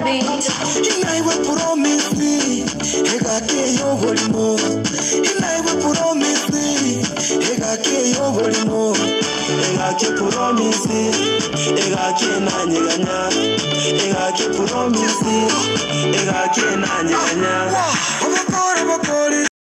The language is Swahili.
beat. I will promise me, Hegake Yobolimo. I will promise me, Hegake Yobolimo. Hegake promise me, Hegake Nanyanya. Hegake promise me, Hegake Nanyanya.